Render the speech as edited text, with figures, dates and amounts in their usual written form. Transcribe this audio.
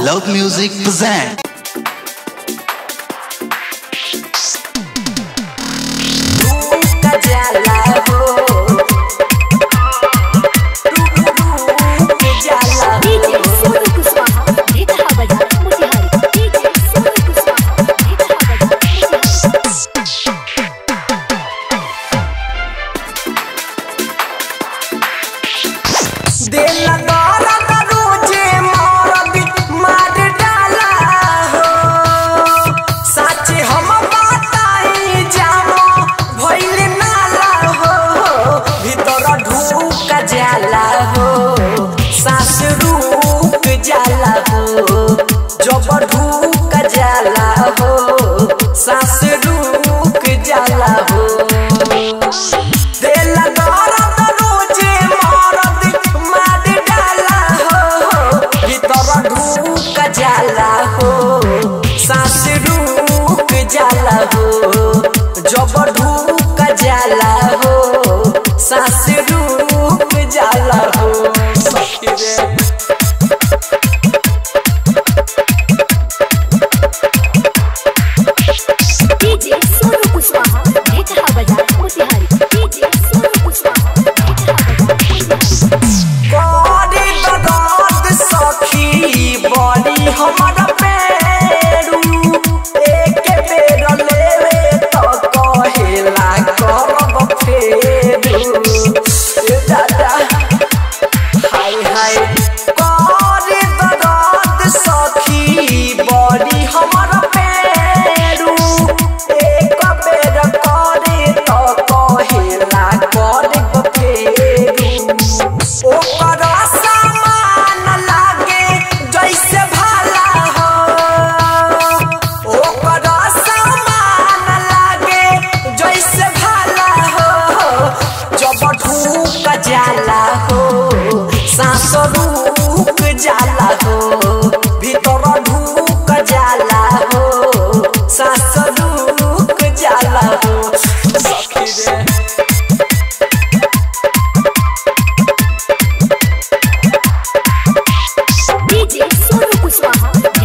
Love Music present. धूक जला हो धूक जला डीजे सोनू कुशवाहा बेटा बजा मोतिहारी डीजे सोनू कुशवाहा बेटा बजा दिल लगा रोजे मार डाला हो सच हम बताई जामो भइल नाला हो भीतर ढूक जाला हो सास रुक जाला हो जब ढूक जाला हो सास रुक जाला हो दिल लगा रोजे मार डाला हो भीतर ढूक जाला हो सास रुक जाला हो जब ढूक जाला हो सास रुक जाला हो सखी रे डीजे सोनू कुशवाहा बेटा बजा मोतिहारी डीजे सोनू कुशवाहा बेटा बजा बड़ी दर्द सखी बड़ी हमारा पेरू एक बेर लेवे तो कहेला करब फेरू दादा हाय हाय बड़ी दर्द सखी बड़ी हमारा पेरू एक बेर करे तो कहेला करब फेरू ओकर सामान लागे जैसे भाला हो ओकर सामान लागे जैसे भाला हो जब ढूक जाला हो सांस रुक जाला हो भीतर ढूक जाला हो सांस रुक जाला हो सखी रे डीजे सोनू कुशवाहा